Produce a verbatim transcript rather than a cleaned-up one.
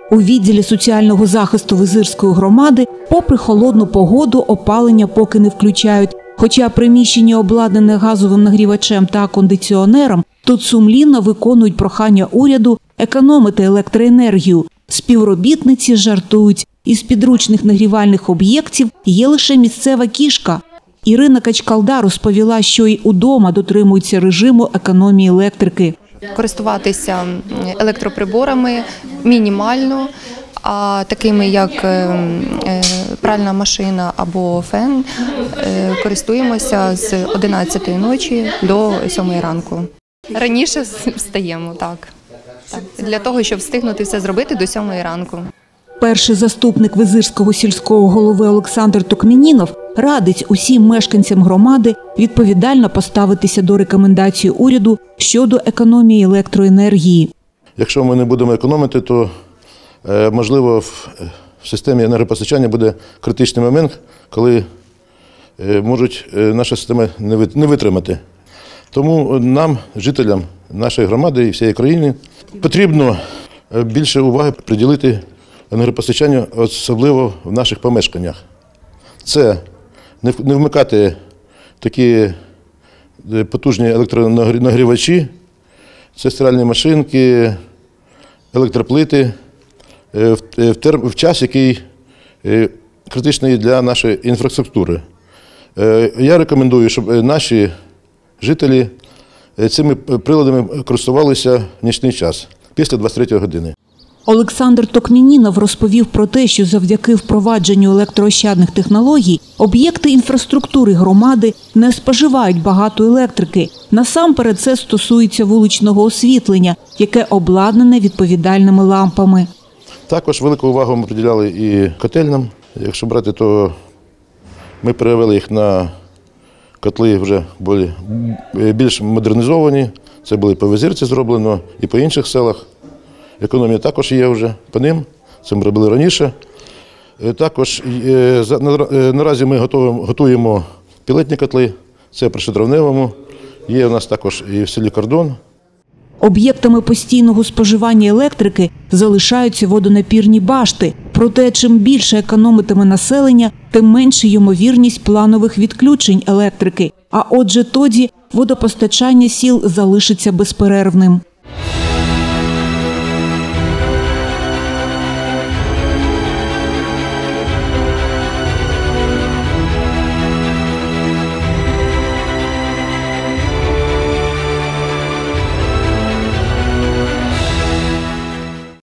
У відділі соціального захисту Визирської громади попри холодну погоду опалення поки не включають. Хоча приміщення обладнане газовим нагрівачем та кондиціонером, тут сумлінно виконують прохання уряду економити електроенергію. Співробітниці жартують, із підручних нагрівальних об'єктів є лише місцева кішка. Ірина Качкалда розповіла, що й удома дотримуються режиму економії електрики. Користуватися електроприборами мінімально, а такими як пральна машина або фен користуємося з одинадцятої ночі до сьомої ранку. Раніше встаємо, так, так, для того, щоб встигнути все зробити до сьомої ранку. Перший заступник Визирського сільського голови Олександр Токмінінов радить усім мешканцям громади відповідально поставитися до рекомендацій уряду щодо економії електроенергії. Якщо ми не будемо економити, то, можливо, в системі енергопостачання буде критичний момент, коли можуть наша система не витримати. Тому нам, жителям нашої громади і всієї країни, потрібно більше уваги приділити енергопостачанню, особливо в наших помешканнях. Це не вмикати такі потужні електронагрівачі, це стиральні машинки, електроплити в час, який критичний для нашої інфраструктури. Я рекомендую, щоб наші жителі цими приладами користувалися в нічний час, після двадцять третьої години. Олександр Токмінінов розповів про те, що завдяки впровадженню електроощадних технологій об'єкти інфраструктури громади не споживають багато електрики. Насамперед це стосується вуличного освітлення, яке обладнане відповідальними лампами. Також велику увагу ми приділяли і котельням. Якщо брати, то ми перевели їх на котли вже більш модернізовані. Це були по Визирці зроблено і по інших селах. Економія також є вже по ним, це ми робили раніше. Також наразі ми готуємо пілетні котли, це при Шедровневому, є у нас також і в селі Кордон. Об'єктами постійного споживання електрики залишаються водонапірні башти. Проте, чим більше економитиме населення, тим менше ймовірність планових відключень електрики. А отже тоді водопостачання сіл залишиться безперервним.